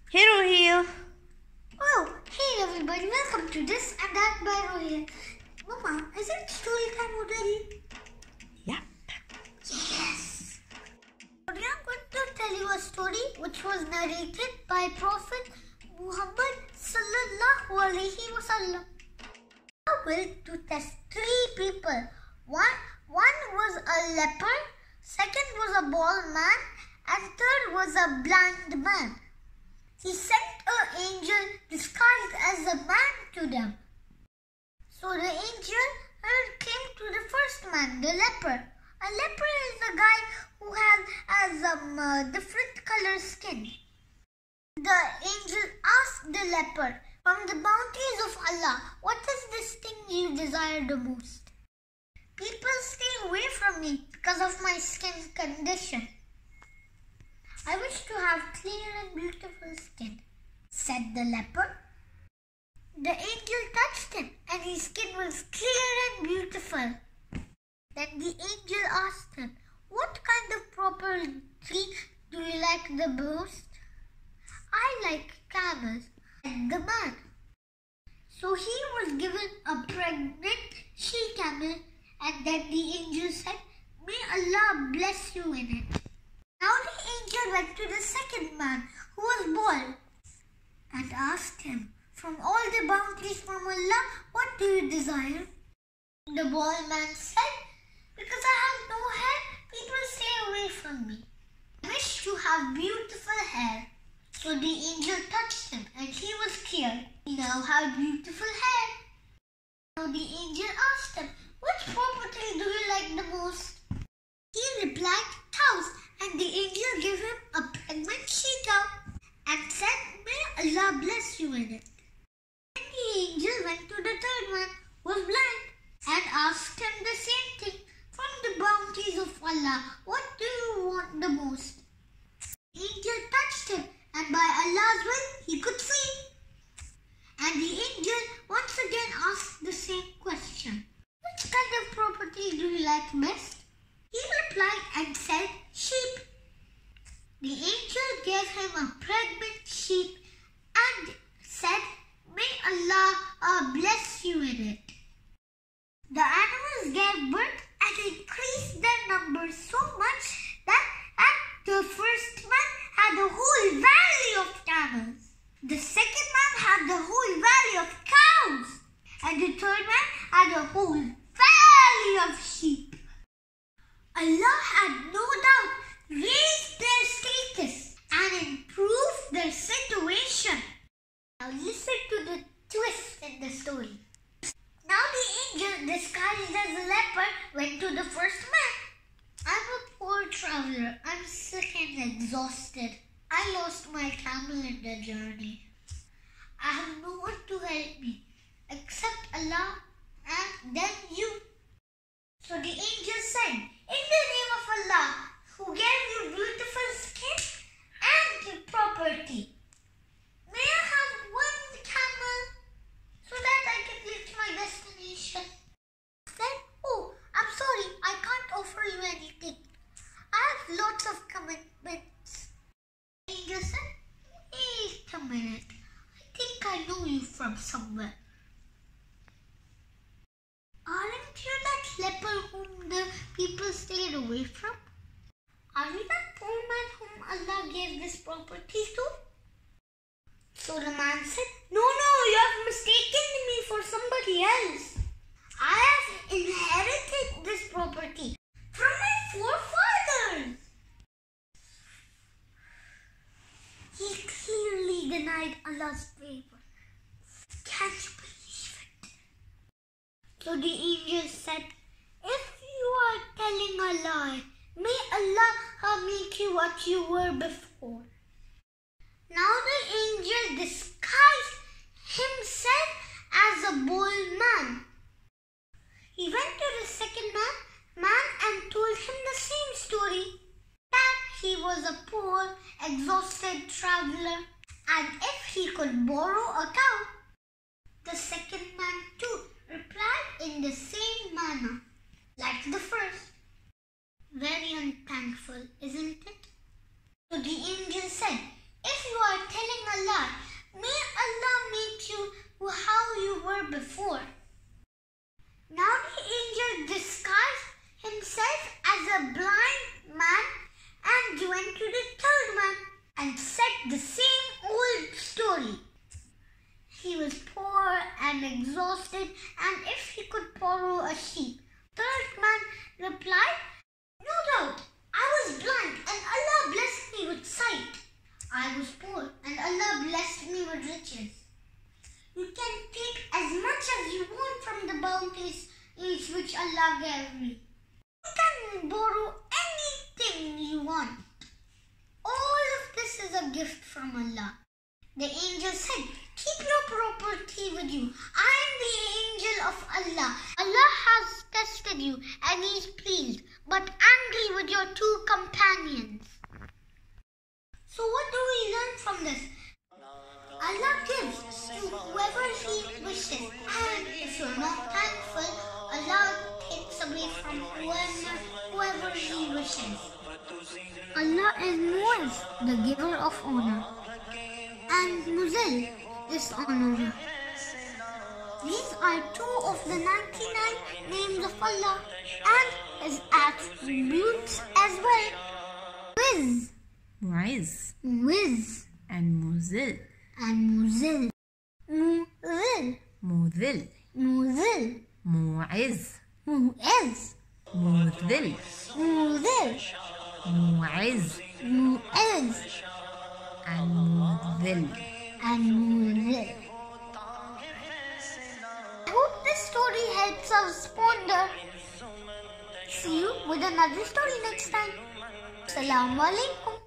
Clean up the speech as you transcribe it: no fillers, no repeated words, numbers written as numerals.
Hero here. Oh, hey everybody, welcome to this and that by Rohit. Mama, is it story time already? Yep. Yes. Today I'm going to tell you a story which was narrated by Prophet Muhammad sallallahu alaihi wasallam. I will to test three people. One was a leper, second was a bald man, and third was a blind man. He sent an angel disguised as a man to them. So the angel came to the first man, the leper. A leper is a guy who has different color skin. The angel asked the leper, "From the bounties of Allah, what is this thing you desire the most?" "People stay away from me because of my skin condition. I wish to have clear and beautiful skin," said the leper. The angel touched him and his skin was clear and beautiful. Then the angel asked him, "What kind of property do you like the most?" "I like camels," said the man. So he was given a pregnant she-camel, and then the angel said, "May Allah bless you in it." Now the angel went to the second man who was bald and asked him, "From all the bounties from Allah, what do you desire?" The bald man said, "Because I have no hair, people stay away from me. I wish to have beautiful hair." So the angel touched him and he was cured. He now had beautiful hair. Now the angel asked him, "Which property do you like the most?" He replied, "Cows," and the angel gave him a pregnant she-cow and said, "May Allah bless you in it." Then the angel went to the third man who was blind and asked him the same thing. "From the bounties of Allah, what do you want the most?" The angel touched him, and by Allah's will, he could see. And the angel once again asked the same question. "Which kind of property do you like best?" He replied and said, "Sheep." The angel gave him a pregnant sheep and said, "May Allah bless you in it." The animals gave birth and increased their numbers so much that the first man had a whole valley of camels. The second man had the whole valley of cows. And the third man had a whole valley of sheep. Allah had no doubt raised their status and improved their situation. Now listen to the twist in the story. Now the angel, disguised as a leper, went to the first man. "I'm a poor traveler. I'm sick and exhausted. I lost my camel in the journey. I have no one to help me except Allah and then you." So the angel said, "In the name of Allah, who gave you beautiful skin and property, may I have one camel so that I can reach my destination?" Then, "Oh, I'm sorry, I can't offer you anything. I have lots of commitments." The angel said, "Wait a minute. I think I know you from somewhere. Aren't you that leper whom the people stayed away from? Are you that poor man whom Allah gave this property to?" So the man said, No, you have mistaken me for somebody else. I have inherited this property from my forefathers." He clearly denied Allah's favor. Can you believe it? So the angel said, "If you are telling a lie, may Allah make you what you were before." Now the angel disguised himself as a bold man. He went to the second man and told him the same story, that he was a poor, exhausted traveler, and if he could borrow a cow. The second man too replied in the same manner like the first. Very unthankful, isn't it? So the angel said, "If you are telling a I was poor and Allah blessed me with riches. You can take as much as you want from the bounties which Allah gave me. You can borrow anything you want. All of this is a gift from Allah. The angel said, keep your property with you. I am the angel of Allah. Allah has tested you and He is pleased, but angry with your two companions. So what do we learn from this? Allah gives to whoever He wishes, and if you're not thankful, Allah takes away from whoever He wishes. Allah is Mu'izz, the giver of honor, and Muzill, dishonorer. These are two of the 99 names of Allah and His attributes as well. Wiz, Mu'izz, Wiz, and Muzill, and Muzill. Muzill, Mudhill, Muzill, Mu'izz, Mu'izz, Mudhill, Muzill, Mu'izz, Mu'izz, and Mudhill. and Muzill. I hope this story helps us ponder. See you with another story next time. Assalamu alaikum.